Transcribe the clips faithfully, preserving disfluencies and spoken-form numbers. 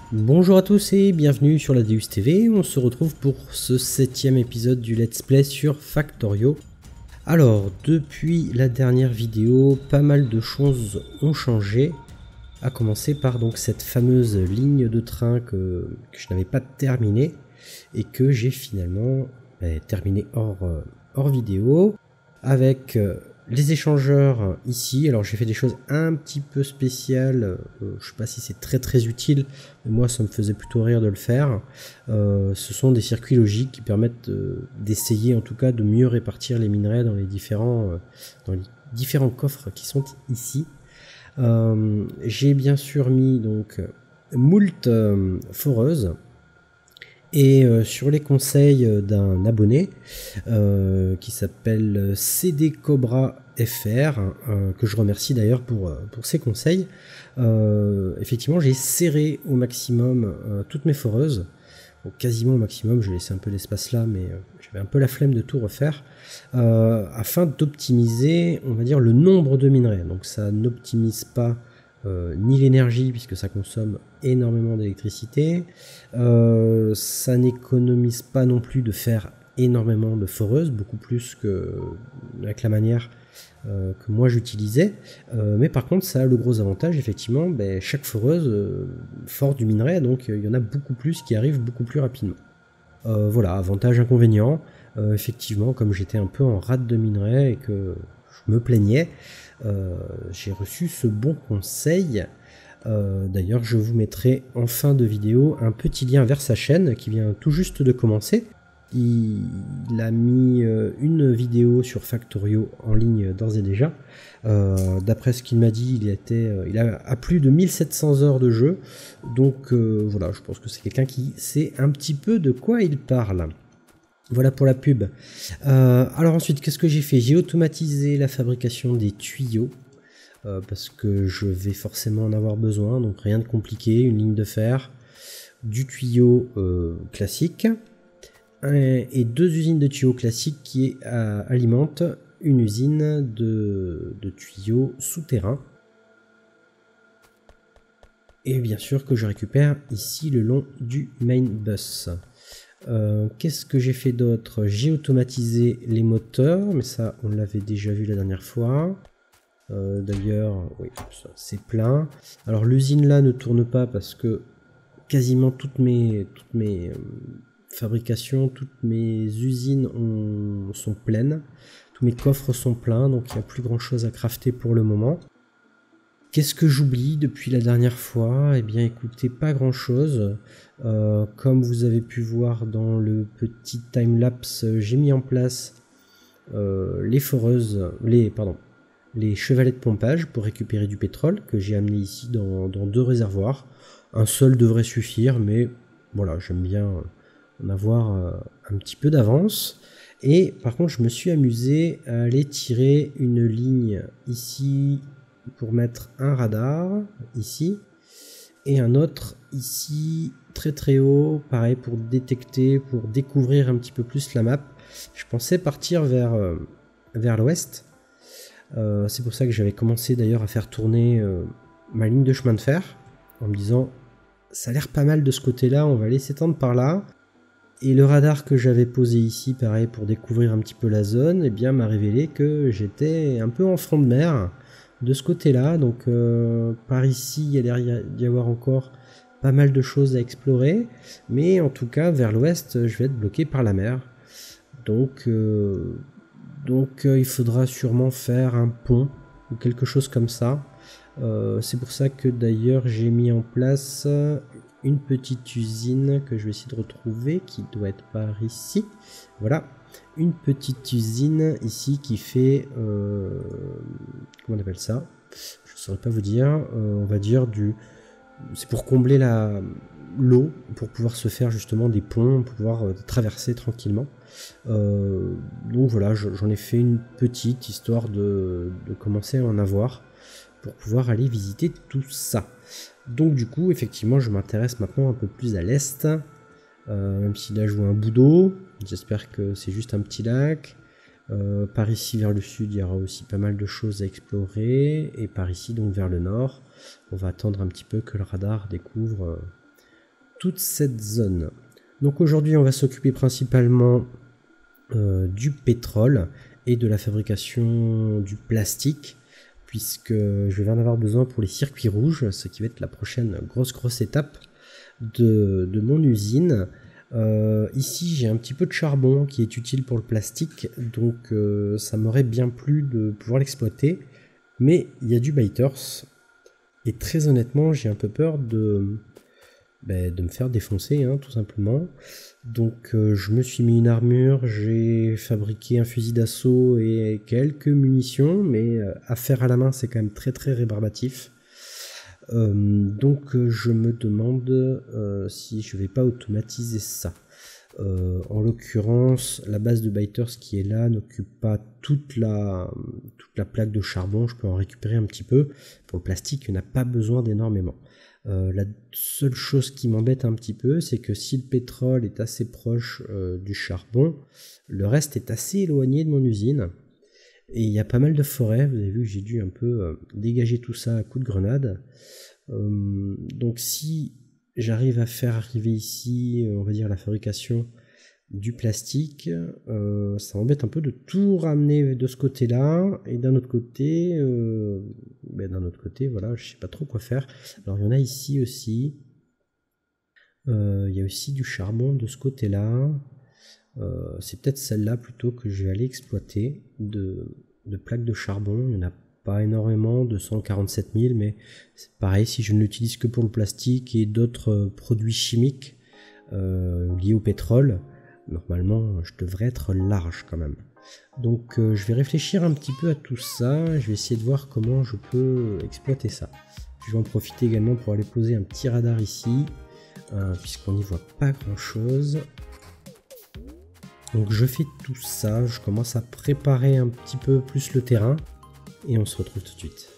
Bonjour à tous et bienvenue sur la Deus T V, on se retrouve pour ce septième épisode du Let's Play sur Factorio. Alors, depuis la dernière vidéo, pas mal de choses ont changé, à commencer par donc cette fameuse ligne de train que, que je n'avais pas terminée et que j'ai finalement bah, terminé hors, euh, hors vidéo, avec euh, les échangeurs ici. Alors j'ai fait des choses un petit peu spéciales, euh, je sais pas si c'est très très utile, mais moi ça me faisait plutôt rire de le faire. Euh, ce sont des circuits logiques qui permettent euh, d'essayer en tout cas de mieux répartir les minerais dans les différents, euh, dans les différents coffres qui sont ici. Euh, j'ai bien sûr mis donc moult euh, foreuses. Et euh, sur les conseils d'un abonné euh, qui s'appelle C D Cobra F R, euh, que je remercie d'ailleurs pour, pour ses conseils, euh, effectivement j'ai serré au maximum euh, toutes mes foreuses, bon, quasiment au maximum, j'ai laissé un peu d'espace là, mais euh, j'avais un peu la flemme de tout refaire, euh, afin d'optimiser, on va dire, le nombre de minerais. Donc ça n'optimise pas Euh, ni l'énergie puisque ça consomme énormément d'électricité, euh, ça n'économise pas non plus de faire énormément de foreuses, beaucoup plus que avec la manière euh, que moi j'utilisais, euh, mais par contre ça a le gros avantage effectivement, ben, chaque foreuse euh, force du minerai, donc il euh, y en a beaucoup plus qui arrivent beaucoup plus rapidement. Euh, voilà, avantage inconvénient, euh, effectivement comme j'étais un peu en rate de minerai et que je me plaignais, Euh, j'ai reçu ce bon conseil. Euh, D'ailleurs, je vous mettrai en fin de vidéo un petit lien vers sa chaîne qui vient tout juste de commencer. Il, il a mis euh, une vidéo sur Factorio en ligne d'ores et déjà. Euh, D'après ce qu'il m'a dit, il, était, euh, il a à plus de mille sept cents heures de jeu. Donc euh, voilà, je pense que c'est quelqu'un qui sait un petit peu de quoi il parle. Voilà pour la pub. Euh, alors ensuite, qu'est-ce que j'ai fait? J'ai automatisé la fabrication des tuyaux, euh, parce que je vais forcément en avoir besoin, donc rien de compliqué, une ligne de fer, du tuyau euh, classique, et deux usines de tuyaux classiques qui euh, alimentent une usine de, de tuyaux souterrains. Et bien sûr que je récupère ici le long du main bus. Euh, Qu'est-ce que j'ai fait d'autre? J'ai automatisé les moteurs, mais ça on l'avait déjà vu la dernière fois. Euh, D'ailleurs, oui, c'est plein. Alors l'usine là ne tourne pas parce que quasiment toutes mes, toutes mes euh, fabrications, toutes mes usines ont, sont pleines. Tous mes coffres sont pleins, donc il n'y a plus grand chose à crafter pour le moment. Qu'est-ce que j'oublie depuis la dernière fois? Eh bien écoutez, pas grand chose. Euh, comme vous avez pu voir dans le petit timelapse, j'ai mis en place euh, les foreuses, les, pardon, les chevalets de pompage pour récupérer du pétrole que j'ai amené ici dans, dans deux réservoirs. Un seul devrait suffire, mais voilà, j'aime bien en avoir euh, un petit peu d'avance. Et par contre, je me suis amusé à aller tirer une ligne ici pour mettre un radar ici et un autre ici très très haut, pareil pour détecter, pour découvrir un petit peu plus la map. Je pensais partir vers, euh, vers l'ouest, euh, c'est pour ça que j'avais commencé d'ailleurs à faire tourner euh, ma ligne de chemin de fer en me disant ça a l'air pas mal de ce côté là, on va aller s'étendre par là. Et le radar que j'avais posé ici, pareil pour découvrir un petit peu la zone, eh bien m'a révélé que j'étais un peu en front de mer de ce côté-là, donc euh, par ici il y a l'air d'y avoir encore pas mal de choses à explorer, mais en tout cas vers l'ouest je vais être bloqué par la mer, donc, euh, donc euh, il faudra sûrement faire un pont ou quelque chose comme ça. Euh, c'est pour ça que d'ailleurs j'ai mis en place une petite usine que je vais essayer de retrouver, qui doit être par ici, voilà. Une petite usine ici qui fait, euh, comment on appelle ça? Je ne saurais pas vous dire, euh, on va dire du, c'est pour combler la l'eau, pour pouvoir se faire justement des ponts, pour pouvoir euh, traverser tranquillement. Euh, donc voilà, j'en ai fait une petite, histoire de, de commencer à en avoir, pour pouvoir aller visiter tout ça. Donc du coup, effectivement, je m'intéresse maintenant un peu plus à l'est. Euh, même si là je vois un bout d'eau, j'espère que c'est juste un petit lac. Euh, par ici vers le sud, il y aura aussi pas mal de choses à explorer, et par ici donc vers le nord, on va attendre un petit peu que le radar découvre euh, toute cette zone. Donc aujourd'hui on va s'occuper principalement euh, du pétrole et de la fabrication du plastique, puisque je vais en avoir besoin pour les circuits rouges, ce qui va être la prochaine grosse grosse étape de, de mon usine. Euh, ici j'ai un petit peu de charbon qui est utile pour le plastique, donc euh, ça m'aurait bien plu de pouvoir l'exploiter, mais il y a du biters et très honnêtement j'ai un peu peur de, ben, de me faire défoncer, hein, tout simplement. Donc euh, je me suis mis une armure, j'ai fabriqué un fusil d'assaut et quelques munitions, mais euh, à faire à la main c'est quand même très très rébarbatif. Euh, donc euh, je me demande euh, si je vais pas automatiser ça. Euh, en l'occurrence, la base de biters qui est là n'occupe pas toute la, toute la plaque de charbon, je peux en récupérer un petit peu. Pour le plastique, il n'y en a pas besoin d'énormément. Euh, la seule chose qui m'embête un petit peu, c'est que si le pétrole est assez proche euh, du charbon, le reste est assez éloigné de mon usine. Et il y a pas mal de forêts, vous avez vu que j'ai dû un peu euh, dégager tout ça à coups de grenade. Euh, donc si j'arrive à faire arriver ici, on va dire, la fabrication du plastique, euh, ça m'embête un peu de tout ramener de ce côté-là, et d'un autre côté, euh, ben d'un autre côté, voilà, je sais pas trop quoi faire. Alors il y en a ici aussi, euh, il y a aussi du charbon de ce côté-là. Euh, c'est peut-être celle-là plutôt que je vais aller exploiter de, de plaques de charbon. Il n'y en a pas énormément, deux cent quarante-sept mille, mais c'est pareil, si je ne l'utilise que pour le plastique et d'autres euh, produits chimiques euh, liés au pétrole, normalement je devrais être large quand même. Donc euh, je vais réfléchir un petit peu à tout ça, je vais essayer de voir comment je peux exploiter ça. Je vais en profiter également pour aller poser un petit radar ici, euh, puisqu'on n'y voit pas grand chose. Donc je fais tout ça, je commence à préparer un petit peu plus le terrain et on se retrouve tout de suite.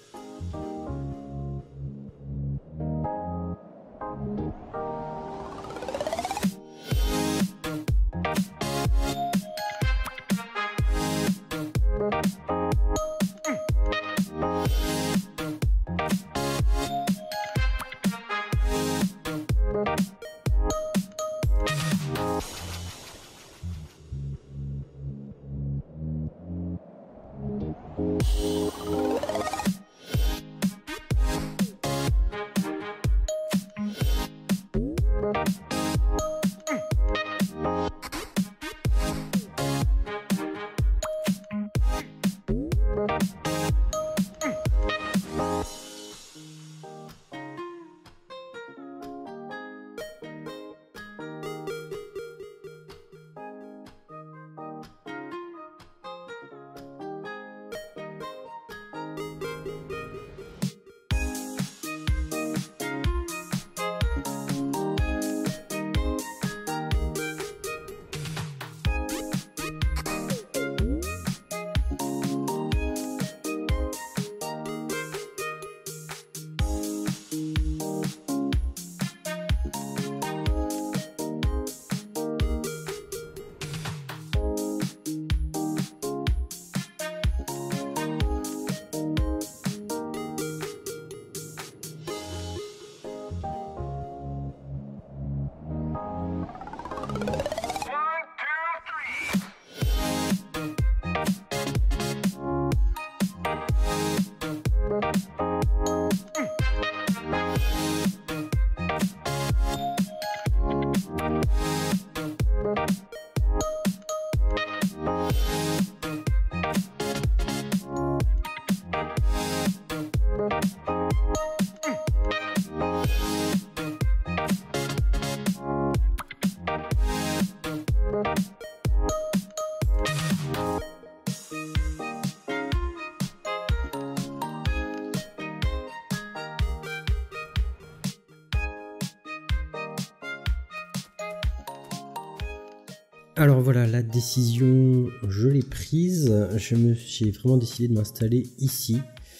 Alors voilà, la décision, je l'ai prise. Je me, j'ai vraiment décidé de m'installer ici,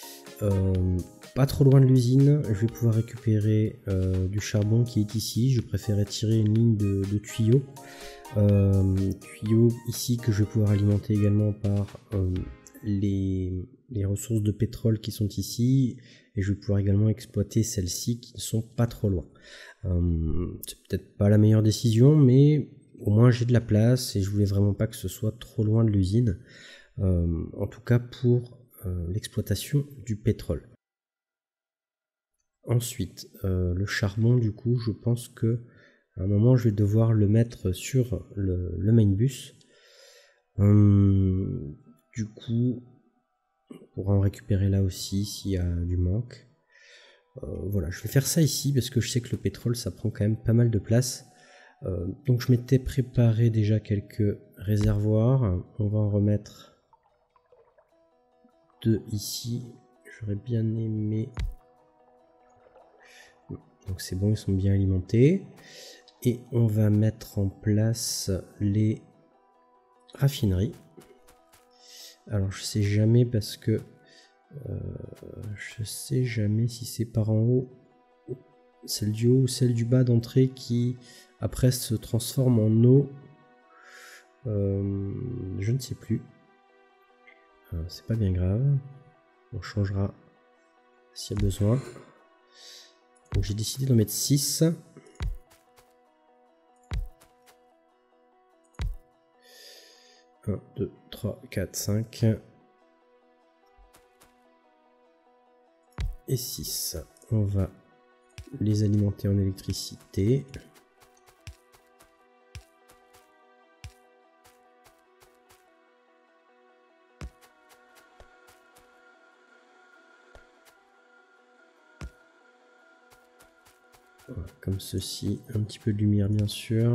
euh, pas trop loin de l'usine. Je vais pouvoir récupérer euh, du charbon qui est ici. Je préférais tirer une ligne de, de tuyaux. Euh, tuyaux ici que je vais pouvoir alimenter également par euh, les, les ressources de pétrole qui sont ici, et je vais pouvoir également exploiter celles-ci qui ne sont pas trop loin. Euh, c'est peut-être pas la meilleure décision, mais au moins j'ai de la place et je voulais vraiment pas que ce soit trop loin de l'usine, euh, en tout cas pour euh, l'exploitation du pétrole. Ensuite, euh, le charbon, du coup, je pense que à un moment je vais devoir le mettre sur le, le main bus. Euh, du coup, on pourra en récupérer là aussi s'il y a du manque. Euh, voilà, je vais faire ça ici parce que je sais que le pétrole ça prend quand même pas mal de place. Euh, donc je m'étais préparé déjà quelques réservoirs. On va en remettre deux ici. J'aurais bien aimé. Donc c'est bon, ils sont bien alimentés. Et on va mettre en place les raffineries. Alors je sais jamais parce que euh, je sais jamais si c'est par en haut, celle du haut ou celle du bas d'entrée qui après se transforme en eau. Euh, je ne sais plus. Euh, c'est pas bien grave. On changera s'il y a besoin. Donc j'ai décidé d'en mettre six. un, deux, trois, quatre, cinq et six. On va les alimenter en électricité. Voilà, comme ceci, un petit peu de lumière bien sûr.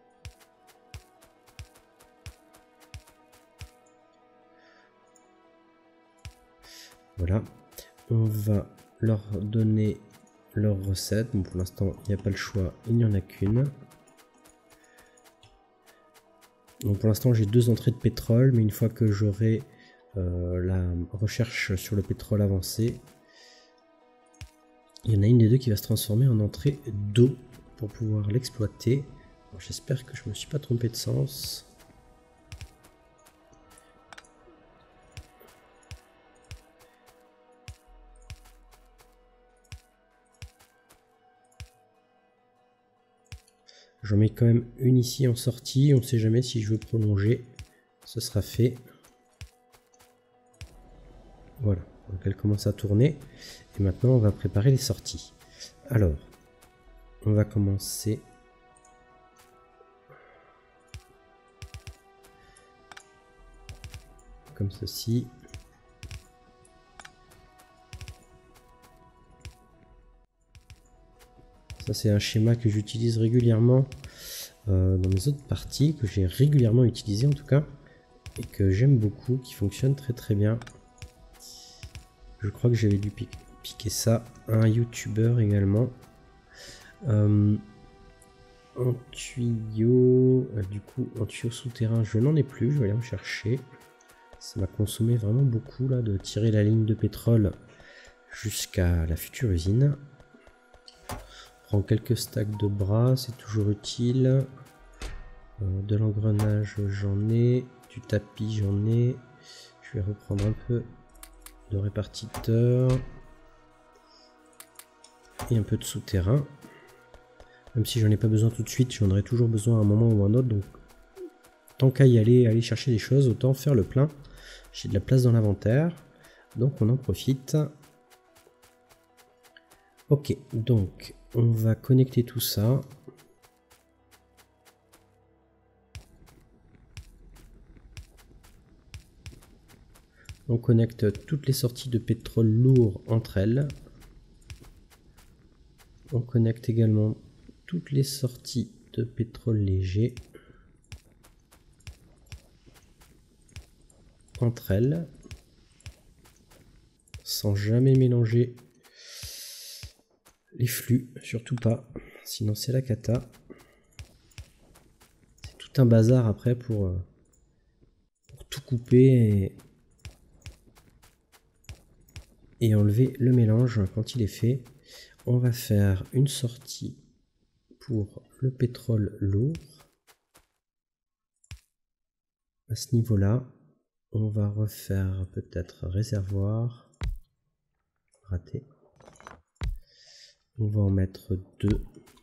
Voilà, on va leur donner leur recette. Bon, pour l'instant, il n'y a pas le choix, il n'y en a qu'une. Donc pour l'instant, j'ai deux entrées de pétrole, mais une fois que j'aurai euh, la recherche sur le pétrole avancée, il y en a une des deux qui va se transformer en entrée d'eau pour pouvoir l'exploiter. J'espère que je ne me suis pas trompé de sens. J'en mets quand même une ici en sortie. On ne sait jamais si je veux prolonger. Ce sera fait. Voilà. Donc elle commence à tourner. Et maintenant, on va préparer les sorties. Alors, on va commencer. Comme ceci. Ça, c'est un schéma que j'utilise régulièrement euh, dans mes autres parties, que j'ai régulièrement utilisé en tout cas, et que j'aime beaucoup, qui fonctionne très très bien. Je crois que j'avais dû piquer, piquer ça à un youtubeur également. Euh, en tuyau, euh, du coup, en tuyau souterrain, je n'en ai plus, je vais aller en chercher. Ça m'a consommé vraiment beaucoup là de tirer la ligne de pétrole jusqu'à la future usine. Prends quelques stacks de bras, c'est toujours utile. Euh, de l'engrenage, j'en ai. Du tapis, j'en ai. Je vais reprendre un peu de répartiteur. Et un peu de souterrain. Même si j'en ai pas besoin tout de suite, j'en aurai toujours besoin à un moment ou à un autre. Donc, tant qu'à y aller, aller chercher des choses, autant faire le plein. J'ai de la place dans l'inventaire. Donc, on en profite. Ok, donc, on va connecter tout ça. On connecte toutes les sorties de pétrole lourd entre elles. On connecte également toutes les sorties de pétrole léger entre elles, sans jamais mélanger les flux, surtout pas, sinon c'est la cata. C'est tout un bazar après pour, pour tout couper et, et enlever le mélange quand il est fait. On va faire une sortie pour le pétrole lourd. À ce niveau-là, On va refaire peut-être réservoir. Raté. On va en mettre deux.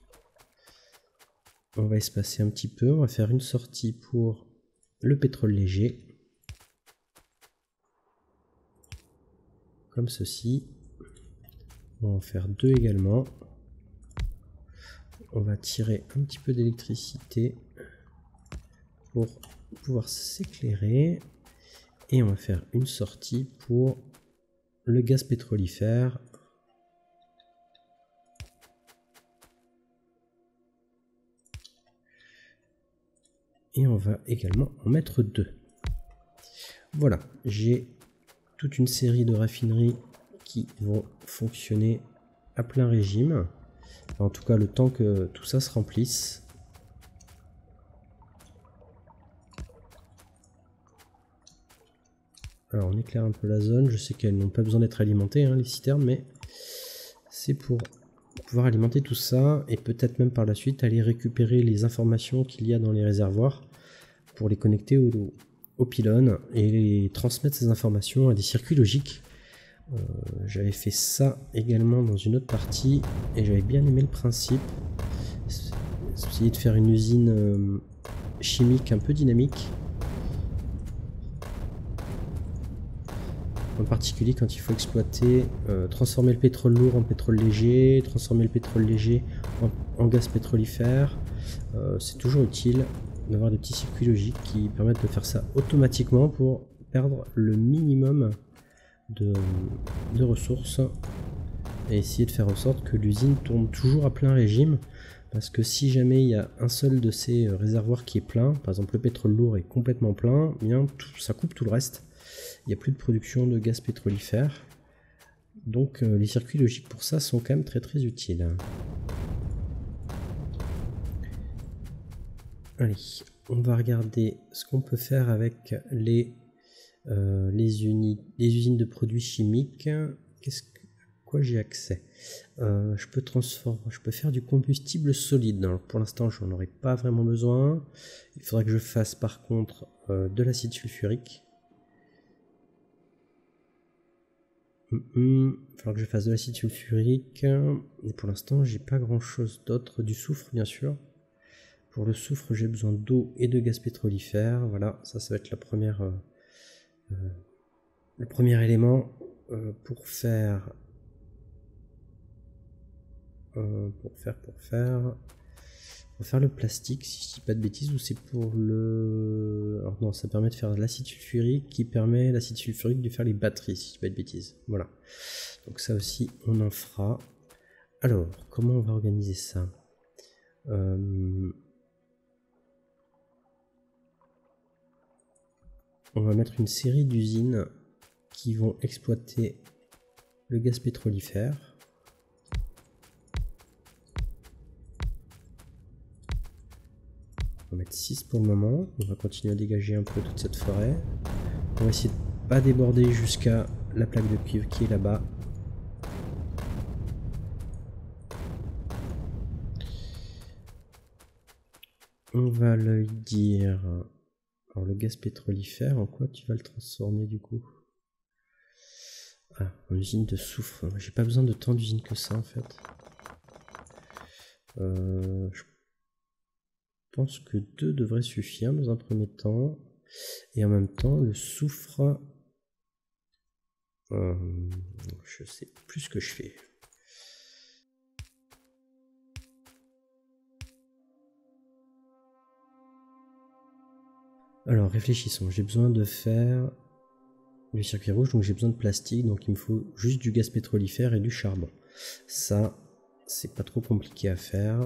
On va espacer un petit peu. On va faire une sortie pour le pétrole léger. Comme ceci. On va en faire deux également. On va tirer un petit peu d'électricité pour pouvoir s'éclairer. Et on va faire une sortie pour le gaz pétrolifère. Et on va également en mettre deux. Voilà, j'ai toute une série de raffineries qui vont fonctionner à plein régime. En tout cas, le temps que tout ça se remplisse. Alors, on éclaire un peu la zone. Je sais qu'elles n'ont pas besoin d'être alimentées, hein, les citernes, mais c'est pour pouvoir alimenter tout ça et peut-être même par la suite aller récupérer les informations qu'il y a dans les réservoirs pour les connecter au, au pylône et les transmettre ces informations à des circuits logiques. Euh, j'avais fait ça également dans une autre partie et j'avais bien aimé le principe. Essayer de faire une usine euh, chimique un peu dynamique. En particulier quand il faut exploiter, euh, transformer le pétrole lourd en pétrole léger, transformer le pétrole léger en, en gaz pétrolifère. Euh, c'est toujours utile d'avoir des petits circuits logiques qui permettent de faire ça automatiquement pour perdre le minimum de, de ressources et essayer de faire en sorte que l'usine tourne toujours à plein régime. Parce que si jamais il y a un seul de ces réservoirs qui est plein, par exemple le pétrole lourd est complètement plein, bien tout, ça coupe tout le reste. Il n'y a plus de production de gaz pétrolifère. Donc euh, les circuits logiques pour ça sont quand même très très utiles. Allez, on va regarder ce qu'on peut faire avec les, euh, les, uni les usines de produits chimiques. Qu'est-ce que, à quoi j'ai accès? euh, je, peux transformer, je peux faire du combustible solide. Alors, pour l'instant, je n'en aurai pas vraiment besoin. Il faudra que je fasse par contre euh, de l'acide sulfurique. Il va falloir que je fasse de l'acide sulfurique. Et pour l'instant, j'ai pas grand chose d'autre. Du soufre, bien sûr. Pour le soufre, j'ai besoin d'eau et de gaz pétrolifère. Voilà, ça, ça va être la première, euh, euh, le premier élément euh, pour faire, euh, pour faire, pour faire, pour faire le plastique, si je dis pas de bêtises, ou c'est pour le... Alors non, ça permet de faire de l'acide sulfurique qui permet l'acide sulfurique de faire les batteries, si je dis pas de bêtises. Voilà. Donc ça aussi, on en fera. Alors, comment on va organiser ça? euh... On va mettre une série d'usines qui vont exploiter le gaz pétrolifère. On va mettre six pour le moment. On va continuer à dégager un peu toute cette forêt. On va essayer de ne pas déborder jusqu'à la plaque de cuivre qui est là-bas. On va lui dire... Alors le gaz pétrolifère, en quoi tu vas le transformer du coup? Ah, en usine de soufre. J'ai pas besoin de tant d'usines que ça en fait. Euh, je pense que deux devraient suffire dans un premier temps. Et en même temps, le soufre... Euh, je sais plus ce que je fais. Alors réfléchissons, j'ai besoin de faire du circuit rouge, donc j'ai besoin de plastique, donc il me faut juste du gaz pétrolifère et du charbon. Ça, c'est pas trop compliqué à faire.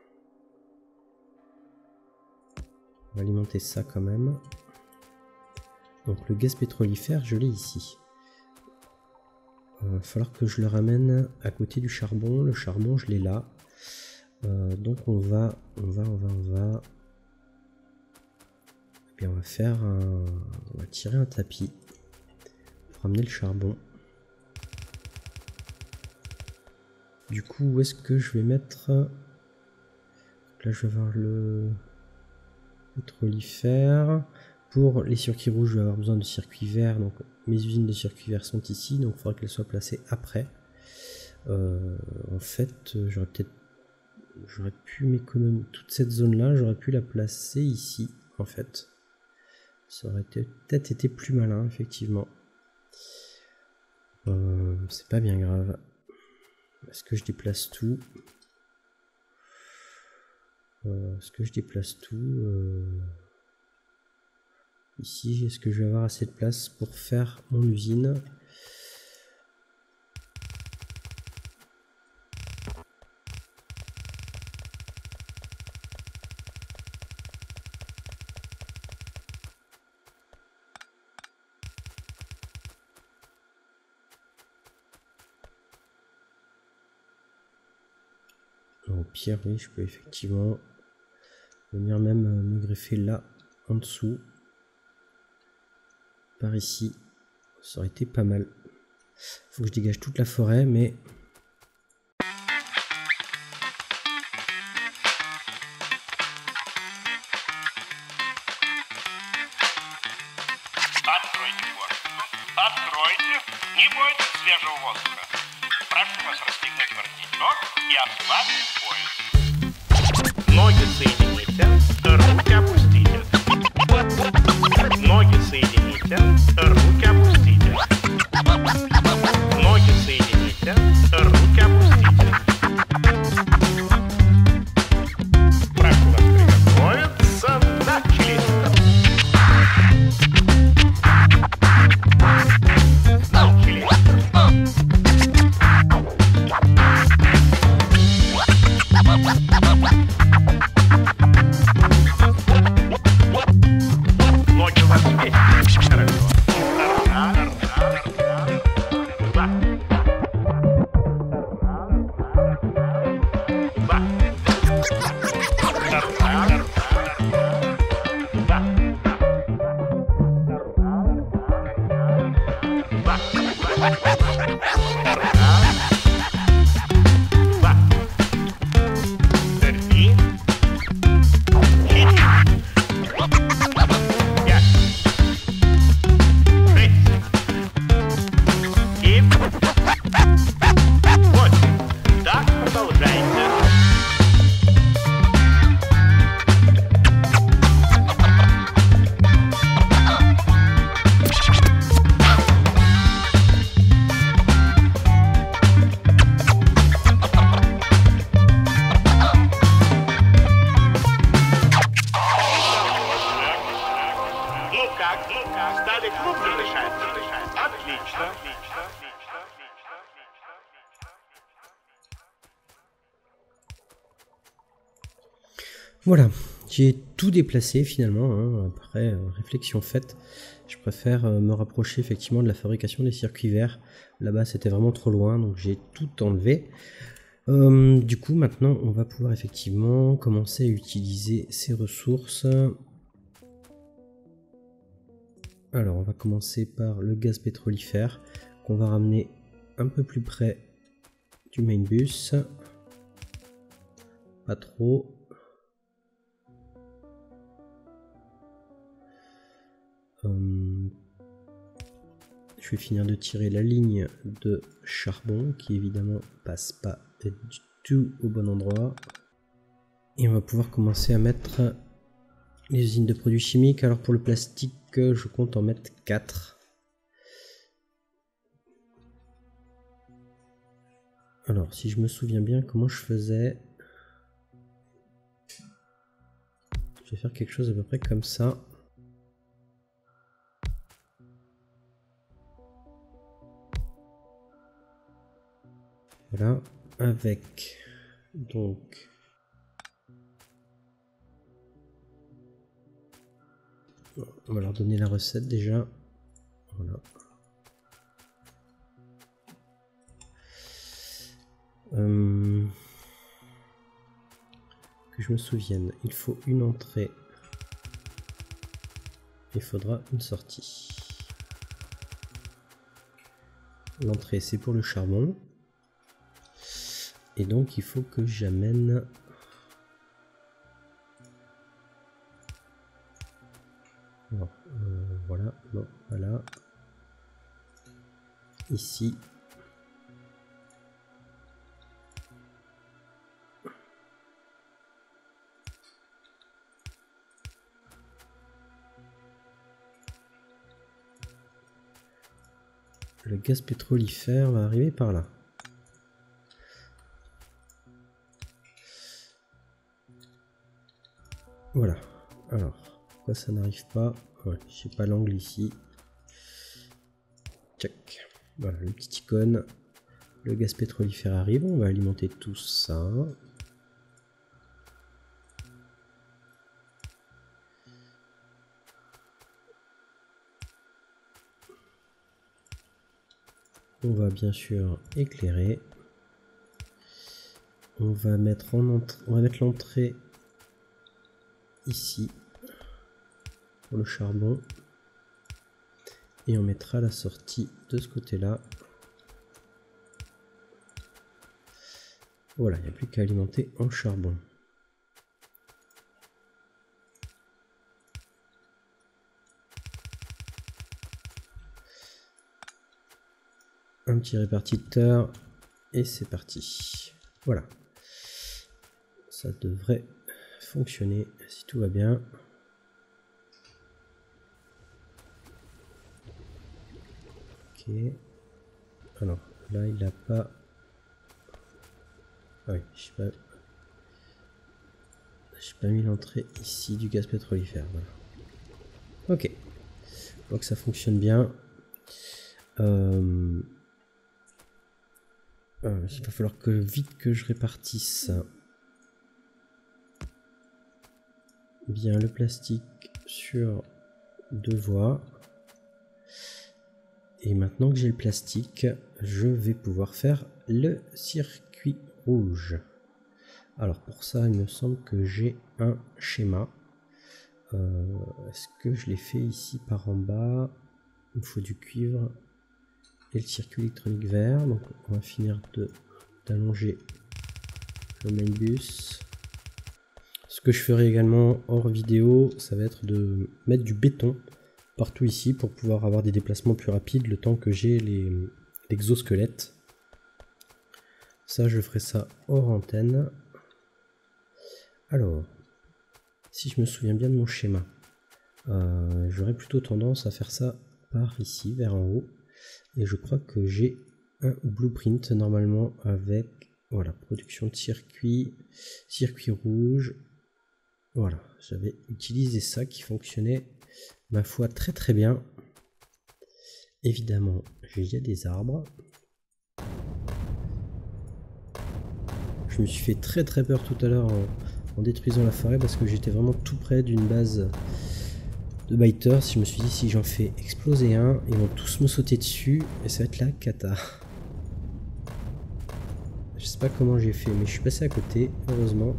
On va alimenter ça quand même. Donc le gaz pétrolifère, je l'ai ici. Il va falloir que je le ramène à côté du charbon. Le charbon, je l'ai là. Euh, donc on va, on va, on va, on va... Et on va faire un... On va tirer un tapis pour ramener le charbon. Du coup, où est-ce que je vais mettre... Là, je vais avoir le pétrolifère. Pour les circuits rouges, je vais avoir besoin de circuits verts. Donc mes usines de circuits verts sont ici, donc il faudra qu'elles soient placées après. Euh, en fait, j'aurais peut-être, j'aurais pu m'économiser toute cette zone-là, j'aurais pu la placer ici, en fait. Ça aurait peut-être été plus malin, effectivement. Euh, c'est pas bien grave. Est-ce que je déplace tout? euh, Est-ce que je déplace tout euh... Ici, est-ce que je vais avoir assez de place pour faire mon usine? Au pire, oui, je peux effectivement venir même me greffer là, en dessous. Par ici, ça aurait été pas mal. Faut que je dégage toute la forêt, mais... Откройте форточку. Откройте. Не бойтесь свежего воздуха. Прошу вас расстегнуть воротничок и ослабить пояс. Ноги соедините, руки опустите. Ноги соедините, руки опустите. Ноги соедините, руки опустите. Прошу вас приготовиться. Начали. Начали. Ноги у вас есть. Хорошо. Раз, два. Два. Voilà, j'ai tout déplacé finalement, hein, après euh, réflexion faite. Je préfère euh, me rapprocher effectivement de la fabrication des circuits verts. Là-bas c'était vraiment trop loin, donc j'ai tout enlevé. Euh, du coup maintenant on va pouvoir effectivement commencer à utiliser ces ressources. Alors on va commencer par le gaz pétrolifère qu'on va ramener un peu plus près du main bus. Pas trop. Euh, je vais finir de tirer la ligne de charbon qui évidemment passe pas du tout au bon endroit. Et on va pouvoir commencer à mettre les usines de produits chimiques. Alors pour le plastique, je compte en mettre quatre. Alors si je me souviens bien comment je faisais, je vais faire quelque chose à peu près comme ça. Voilà, avec donc on va leur donner la recette déjà. Voilà. Euh, que je me souvienne, il faut une entrée. Il faudra une sortie. L'entrée c'est pour le charbon. Et donc il faut que j'amène voilà, non, voilà. Ici. Le gaz pétrolifère va arriver par là. Voilà. Alors, pourquoi ça n'arrive pas? Ouais, je sais pas l'angle ici. Check. Voilà, le petit icône. Le gaz pétrolifère arrive. On va alimenter tout ça. On va bien sûr éclairer. On va mettre en entrée, on va mettre l'entrée ici pour le charbon et on mettra la sortie de ce côté-là. Voilà, il n'y a plus qu'à alimenter en charbon. Un petit répartiteur et c'est parti. Voilà. Ça devrait fonctionner si tout va bien. Ok. Alors là, il n'a pas... Ah oui, je sais pas... J'ai pas mis l'entrée ici du gaz pétrolifère. Voilà. Ok. Je vois que ça fonctionne bien. Euh... Euh, il va falloir que vite que je répartisse bien le plastique sur deux voies. Et maintenant que j'ai le plastique, je vais pouvoir faire le circuit rouge. Alors pour ça, il me semble que j'ai un schéma. Euh, Est-ce que je l'ai fait ici par en bas? Il me faut du cuivre et le circuit électronique vert. Donc on va finir de d'allonger le main bus. Ce que je ferai également hors vidéo, ça va être de mettre du béton partout ici pour pouvoir avoir des déplacements plus rapides le temps que j'ai les l'exosquelette. Ça, je ferai ça hors antenne. Alors, si je me souviens bien de mon schéma, euh, j'aurais plutôt tendance à faire ça par ici, vers en haut. Et je crois que j'ai un blueprint normalement avec, voilà, production de circuit, circuit rouge. Voilà, j'avais utilisé ça qui fonctionnait, ma foi, très très bien. Évidemment, il y a des arbres. Je me suis fait très très peur tout à l'heure en, en détruisant la forêt parce que j'étais vraiment tout près d'une base de biters. Je me suis dit, si j'en fais exploser un, ils vont tous me sauter dessus et ça va être la cata. Je sais pas comment j'ai fait, mais je suis passé à côté, heureusement.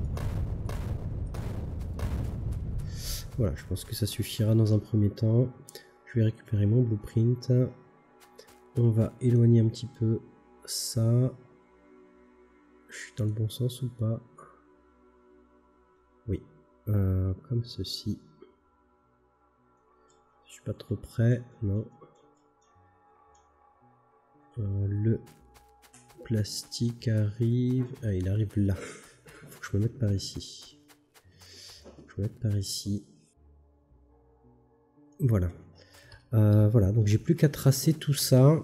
Voilà, je pense que ça suffira dans un premier temps. Je vais récupérer mon blueprint. On va éloigner un petit peu ça. Je suis dans le bon sens ou pas? Oui, euh, comme ceci. Je suis pas trop près, non. Euh, le plastique arrive. Ah, il arrive là. Faut que je me mette par ici. Faut que je me mette par ici. Voilà. Euh, voilà, donc j'ai plus qu'à tracer tout ça.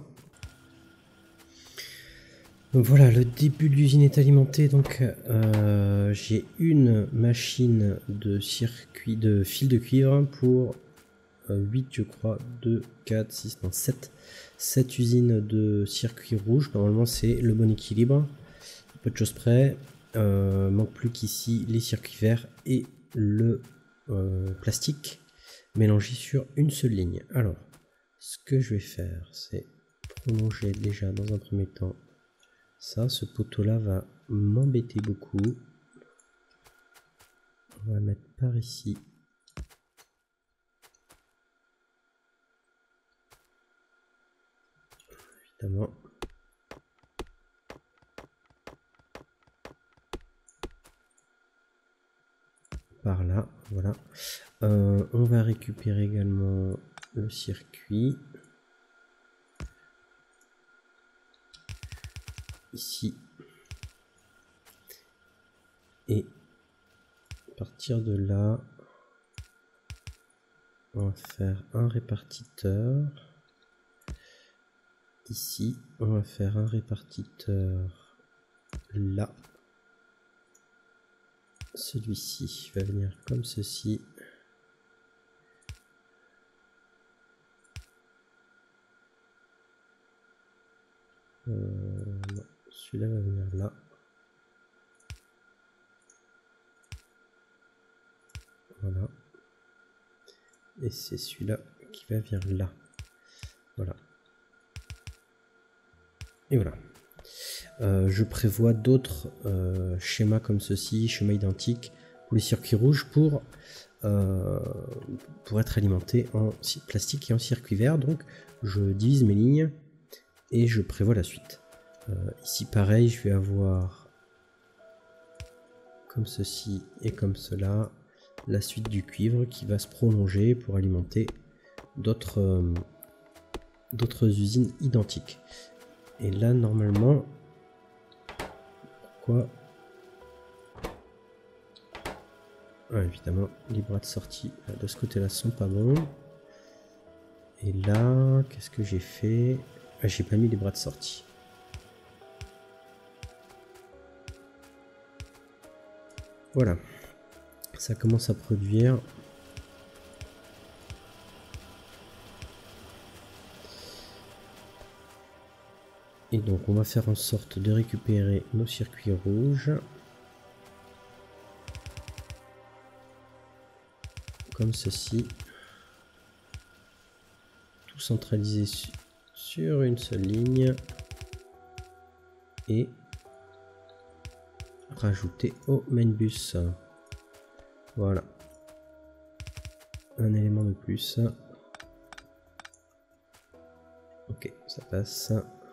Donc voilà, le début de l'usine est alimenté. Donc euh, j'ai une machine de circuit de fil de cuivre pour euh, huit, je crois, deux, quatre, six, non, sept. sept usines de circuit rouge. Normalement, c'est le bon équilibre. Peu de choses près. Euh, manque plus qu'ici les circuits verts et le euh, plastique mélangé sur une seule ligne. Alors, ce que je vais faire, c'est prolonger déjà dans un premier temps. Ça, ce poteau-là va m'embêter beaucoup. On va le mettre par ici. Évidemment. Par là, voilà. Euh, on va récupérer également le circuit. Ici. Et à partir de là, on va faire un répartiteur. Ici, on va faire un répartiteur là. Celui-ci va venir comme ceci. Euh, celui-là va venir là. Voilà. Et c'est celui-là qui va venir là. Voilà. Et voilà. Euh, je prévois d'autres euh, schémas comme ceci, schémas identiques pour les circuits rouges pour, euh, pour être alimentés en plastique et en circuit vert. Donc je divise mes lignes et je prévois la suite. Euh, ici pareil, je vais avoir comme ceci et comme cela la suite du cuivre qui va se prolonger pour alimenter d'autres euh, d'autres usines identiques. Et là normalement, pourquoi ah, évidemment les bras de sortie de ce côté là sont pas bons. Et là qu'est-ce que j'ai fait? Ah, j'ai pas mis les bras de sortie. Voilà, ça commence à produire. Et donc on va faire en sorte de récupérer nos circuits rouges. Comme ceci. Tout centraliser su sur une seule ligne. Et rajouter au main bus. Voilà. Un élément de plus. Ok, ça passe.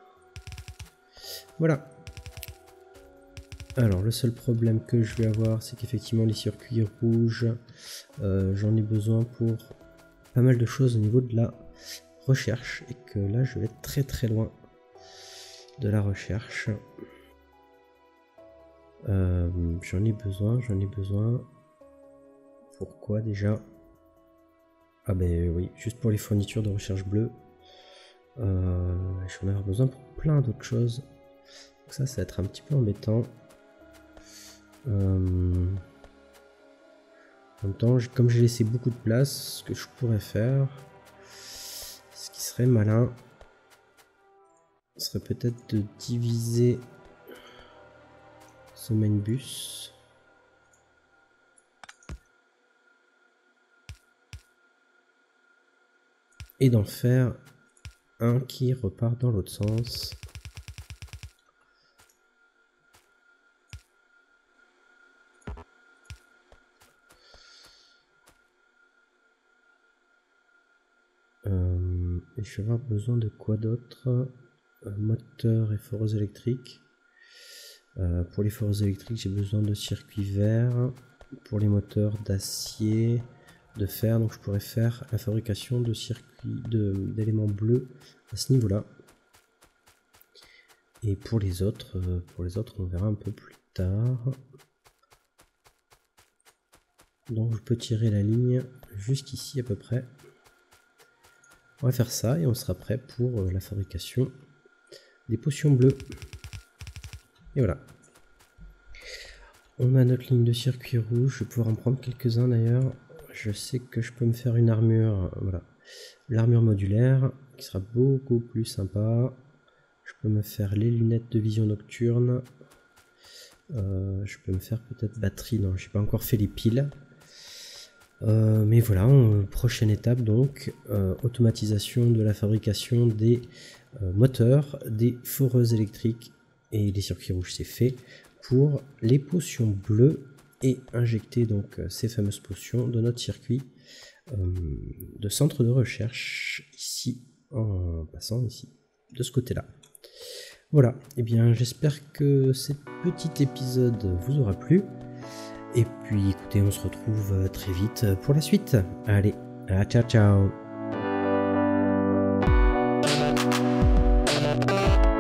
Voilà. Alors le seul problème que je vais avoir, c'est qu'effectivement les circuits rouges, euh, j'en ai besoin pour pas mal de choses au niveau de la recherche, et que là je vais être très très loin de la recherche. Euh, j'en ai besoin, j'en ai besoin. Pourquoi déjà? Ah ben oui, juste pour les fournitures de recherche bleue. Euh, j'en ai avoir besoin pour plein d'autres choses. Donc ça, ça va être un petit peu embêtant. Euh, en même temps, comme j'ai laissé beaucoup de place, ce que je pourrais faire, ce qui serait malin, serait peut-être de diviser ce main bus. Et d'en faire un qui repart dans l'autre sens. Euh, et je vais avoir besoin de quoi d'autre? euh, Moteur et foreuse électrique. Euh, pour les foreuses électriques, j'ai besoin de circuits verts. Pour les moteurs, d'acier, de fer. Donc je pourrais faire la fabrication de circuits d'éléments bleus à ce niveau-là. Et pour les autres, euh, pour les autres, on verra un peu plus tard. Donc je peux tirer la ligne jusqu'ici à peu près. On va faire ça et on sera prêt pour euh, la fabrication des potions bleues. Et voilà. On a notre ligne de circuit rouge. Je vais pouvoir en prendre quelques-uns d'ailleurs. Je sais que je peux me faire une armure. Voilà. L'armure modulaire qui sera beaucoup plus sympa. Je peux me faire les lunettes de vision nocturne. Euh, je peux me faire peut-être batterie. Non, j'ai pas encore fait les piles. Euh, mais voilà, on, prochaine étape donc, euh, automatisation de la fabrication des euh, moteurs, des foreuses électriques et les circuits rouges, c'est fait. Pour les potions bleues et injecter donc ces fameuses potions dans notre circuit euh, de centre de recherche ici, en passant ici, de ce côté-là. Voilà, et eh bien j'espère que ce petit épisode vous aura plu. Et puis écoutez, on se retrouve très vite pour la suite. Allez, à ciao ciao. Thank